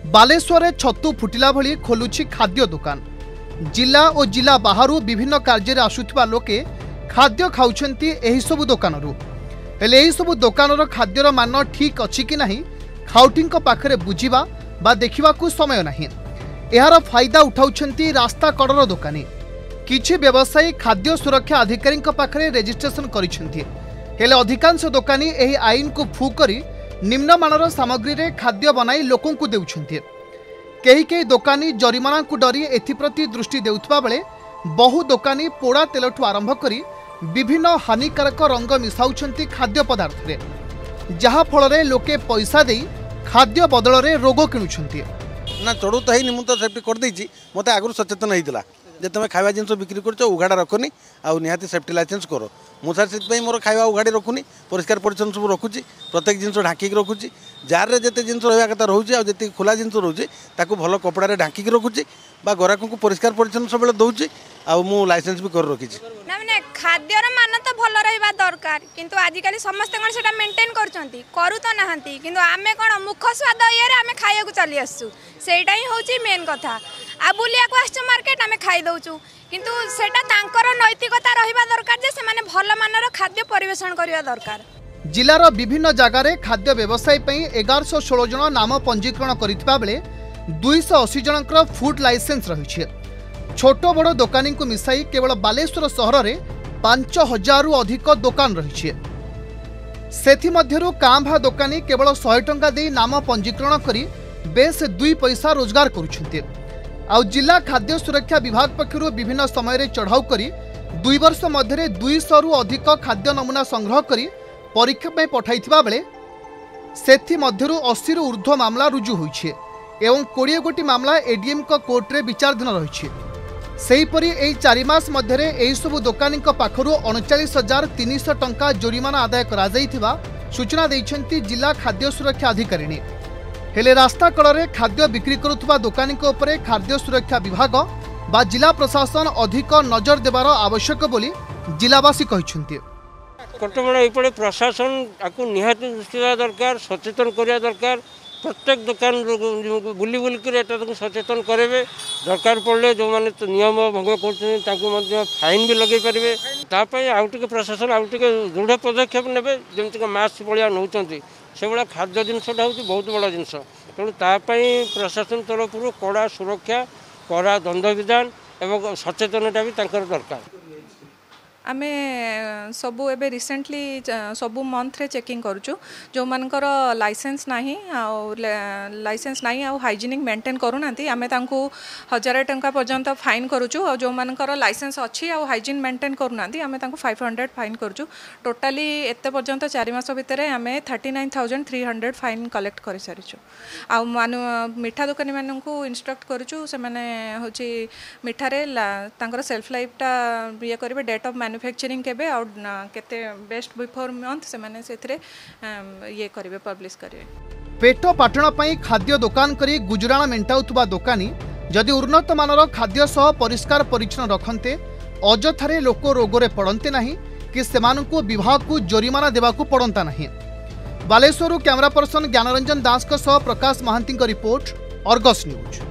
बालेश्वर में छतु फुटिला भली खोलुछि खाद्य दुकान। जिला और जिला बाहरु विभिन्न कार्य आसुथिबा लोके खाद्य खाउछंती एही सबु दुकानरु। हेले एही सबु दुकानर खाद्यर मान ठीक अछि कि नाही खाउटिंक पाखरे बुझिबा बा देखिबाकू समय नाही। एहार फायदा उठाउछंती रास्ता कड़र दुकानी। किछि व्यवसायी खाद्य सुरक्षा अधिकारी पाखरे रेजिस्ट्रेशन करिछंती। हेले अधिकांश दुकानी एही आईन को फू करी निम्नमानर सामग्री रे खाद्य बनाई लोकों को देउछंती। कई कई दुकानी जरिमाना को डरी एथिप्रति दृष्टि देउथबा बेले बहु दुकानी पोड़ा तेलठू आरंभ करी विभिन्न हानिकारक रंग मिसाउछंती खाद्य पदार्थ रे, जहा फल रे लोके पैसा देई खाद्य बदल रे रोग किणुछंती। ना चढ़ू तो है मुझे सेफ्टी कर देछि। मते आगु सचेतन होइतिला जे तुम खाଇବା जिनस बिक्री करछ उघाड़ा रखनी आ निहाती सेफ्टी लाइसेंस करो। मुझे से मोर खाଇବା उघाड़ी रखुनी, परिष्कार परिच्छन्न सब रखुची, प्रत्येक जिनस ढांकी रखुची। जार रे जते जिनस रहया कथा रहउची आ जते खुला जिनस रहउची ताकू भलो कपड़ा रे ढांकी रखुची बा गराक को परिष्कार परिच्छन्न सब बेले दउची आ मु लाइसेंस भी कर रखिची। ना माने खाद्यर मान तो भलो रहबा दरकार, किंतु आजि काली समस्त कोन सेटा मेंटेन करचंती करू तो नाहंती, किंतु आमे कोन मुख स्वाद ये रे आमे खाइया को चली आसु सेटा ही होची मेन कथा। आ बुलिया को आछ मार्केट आमे खाइ दउचू, किंतु सेटा तांकर नैतिकता रहिबा दरकार जे से माने भलो मानर खाद्य परिवेषण करिया दरकार। जिलार विभिन्न जगार खाद्य व्यवसाय 1116 जन नाम पंजीकरण करथिबा बेले 280 जनकर फूड लाइसेंस रही। छोट बड़ दुकानी को मिसाई केवल बालेश्वर सहर में 5000 रु अधिक दुकान रही। सेथि मध्यरु कांभा दुकानी केवल 100 टंका दे नाम पंजीकरण करी बेस 2 पैसा रोजगार करुछन्ते। आउ जिला खाद्य सुरक्षा विभाग पक्षरु विभिन्न समय रे चढ़ाऊ करी 2 वर्ष मध्य 200 रु अधिक खाद्य नमूना संग्रह करी परीक्षा में पठाइथिबा बेले सेथि मध्यरु 80 रु ऊर्ध्व मामला रुजु होइछे एवं 20 गोटी मामला एडीएम को कोर्ट रे विचाराधीन रही। सेहीपरि एही 4 मास मध्यरे एही सबु दुकानी पाखरु 39,300 टंका जोरिमाना आदाय करा जाइथिबा सूचना दैछन्ती जिला खाद्य सुरक्षा अधिकारी। हेले रास्ता कड़े खाद्य बिक्री करुवा दुकानी उपरे खाद्य सुरक्षा विभाग बा जिला प्रशासन अधिक नजर देवार आवश्यक बोली जिलावासी कहछन्ती। कटकणा ये प्रशासन आपको निहाती दृष्टि देवा दरकार, सचेतन करवा दरकार। प्रत्येक दुकान बुली बुलिक सचेतन करेंगे। दरकार पड़े जो मैंने तो नियम भंग कर फाइन भी लगे पारे। ताकि प्रशासन आउटे दृढ़ पदक्षेप ने जमीक मास्क भाया नौ से भाया खाद्य जिनसा हूँ बहुत बड़ा जिनस। तेणु प्रशासन तरफ कड़ा सुरक्षा, कड़ा दंड विधान एवं सचेतनता भी दरकार। आमे सबू एबे रिसेंटली सबू मंथ रे चेकिंग करूछु जो मानकर लाइसेंस नाही आ हाइजीनिक मेंटेन करूनांती आमे तांको 1000 टंका पर्यंत फाइन करूछु। और जो मानकर लाइसेंस अछि आ हाइजीन मेंटेन करूनांती आमे तांको 500 फाइन करूछु। टोटाली एते पर्यंत 4 मास भितरे आमे 39,300 फाइन कलेक्ट करि सारिछु। आ मिठा दुकानी माननकू इंस्ट्रक्ट करूछु से माने होची मिठा रे तांकर सेल्फ लाइफ टा ये करबे डेट ऑफ मैन्युफैक्चरिंग केबे और केते बेस्ट बिफोर मंथ से माने सेथरे ये करिवे पब्लिश करिवे। पेट पाटण पई खाद्य दुकान करी गुजराण मेंटाउथबा दुकानी जदि उन्नत मानर खाद्य सह परिष्कार परिच्छन्न रखन्ते अजथारे लोक रोगरे पड़ते नाही कि सेमानकु विभाग को जोरिमाना देबाकू पड़ंता नाही। बालेश्वर कैमरा पर्सन ज्ञानरंजन दास सह Prakash Mohanty report, Argus news.